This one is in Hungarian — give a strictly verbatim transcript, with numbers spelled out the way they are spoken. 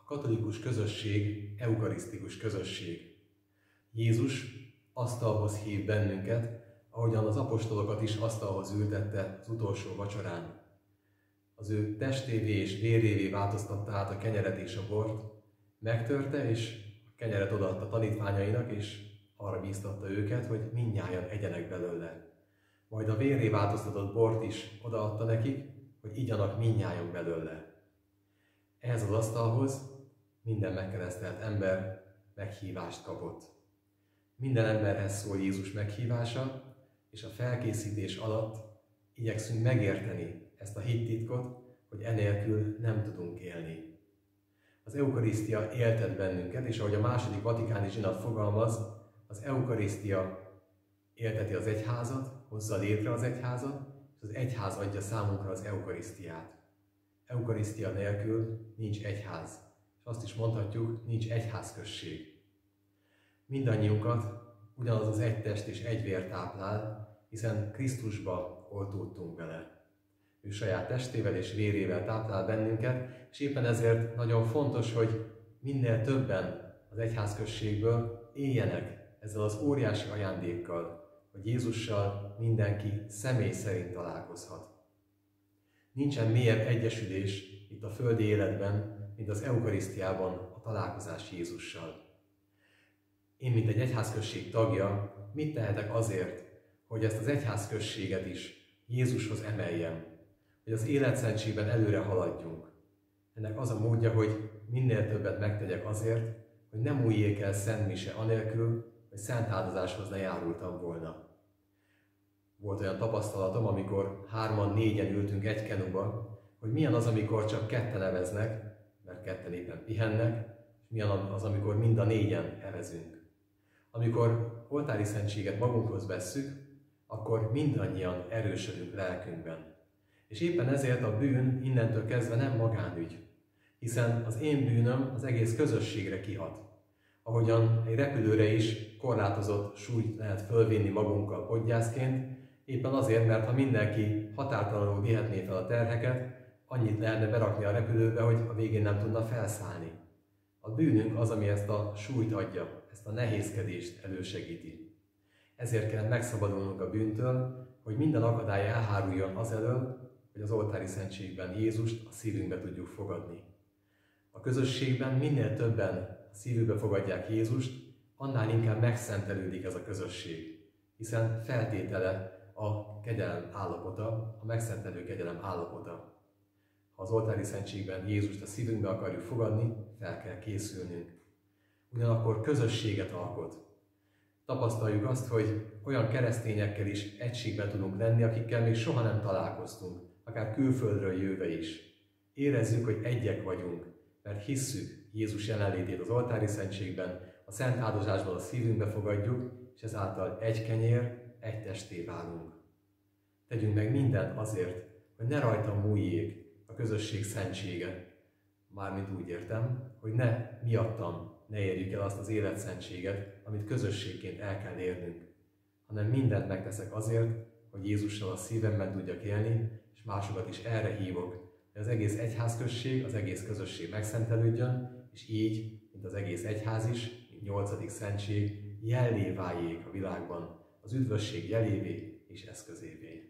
katolikus közösség eukarisztikus közösség. Jézus asztalhoz hív bennünket, ahogyan az apostolokat is asztalhoz ültette az utolsó vacsorán. Az ő testévé és vérévé változtatta át a kenyeret és a bort, megtörte és a kenyeret odaadta tanítványainak, és arra bíztatta őket, hogy mindnyájan egyenek belőle. Majd a vérré változtatott bort is odaadta nekik, hogy igyanak mindnyájan belőle. Ehhez az asztalhoz minden megkeresztelt ember meghívást kapott. Minden emberhez szól Jézus meghívása, és a felkészítés alatt igyekszünk megérteni ezt a hittitkot, hogy enélkül nem tudunk élni. Az eukarisztia éltet bennünket, és ahogy a második vatikáni zsinat fogalmaz, az eukarisztia élteti az egyházat, hozza létre az egyházat, és az egyház adja számunkra az eukarisztiát. Eukarisztia nélkül nincs egyház, és azt is mondhatjuk, nincs egyházközség. Mindannyiunkat ugyanaz az egy test és egy vér táplál, hiszen Krisztusba oltódtunk vele. Ő saját testével és vérével táplál bennünket, és éppen ezért nagyon fontos, hogy minél többen az egyházközségből éljenek ezzel az óriási ajándékkal, hogy Jézussal mindenki személy szerint találkozhat. Nincsen mélyebb egyesülés itt a földi életben, mint az eukarisztiában a találkozás Jézussal. Én, mint egy egyházközség tagja, mit tehetek azért, hogy ezt az egyházközséget is Jézushoz emeljem, hogy az életszentségben előre haladjunk. Ennek az a módja, hogy minél többet megtegyek azért, hogy nem múljék el szent mise anélkül, hogy szent áldozáshoz ne járultam volna. Volt olyan tapasztalatom, amikor hárman, négyen ültünk egy kenuba, hogy milyen az, amikor csak ketten eveznek, mert ketten éppen pihennek, és milyen az, amikor mind a négyen evezünk. Amikor oltári szentséget magunkhoz vesszük, akkor mindannyian erősödünk lelkünkben. És éppen ezért a bűn innentől kezdve nem magánügy, hiszen az én bűnöm az egész közösségre kihat. Ahogyan egy repülőre is korlátozott súlyt lehet fölvinni magunkkal podgyászként, éppen azért, mert ha mindenki határtalanul vihetné fel a terheket, annyit lehetne berakni a repülőbe, hogy a végén nem tudna felszállni. A bűnünk az, ami ezt a súlyt adja, ezt a nehézkedést elősegíti. Ezért kell megszabadulnunk a bűntől, hogy minden akadály elháruljon azelől, hogy az oltári szentségben Jézust a szívünkbe tudjuk fogadni. A közösségben minél többen a szívükbe fogadják Jézust, annál inkább megszentelődik ez a közösség, hiszen feltétele a kegyelem állapota, a megszentelő kegyelem állapota. Ha az oltári szentségben Jézust a szívünkbe akarjuk fogadni, fel kell készülnünk. Ugyanakkor közösséget alkot. Tapasztaljuk azt, hogy olyan keresztényekkel is egységben tudunk lenni, akikkel még soha nem találkoztunk, akár külföldről jöve is. Érezzük, hogy egyek vagyunk, mert hisszük Jézus jelenlétét az oltári szentségben, a szent áldozásban a szívünkbe fogadjuk, és ezáltal egy kenyér, egy testé válunk. Tegyünk meg mindent azért, hogy ne rajtam múljék a közösség szentsége. Mármint úgy értem, hogy ne miattam ne érjük el azt az életszentséget, amit közösségként el kell érnünk, hanem mindent megteszek azért, hogy Jézussal a szívemben tudjak élni, és másokat is erre hívok, hogy az egész egyházközség, az egész közösség megszentelődjön, és így, mint az egész egyház is, mint nyolcadik szentség, jellé váljék a világban, az üdvösség jelévé és eszközévé.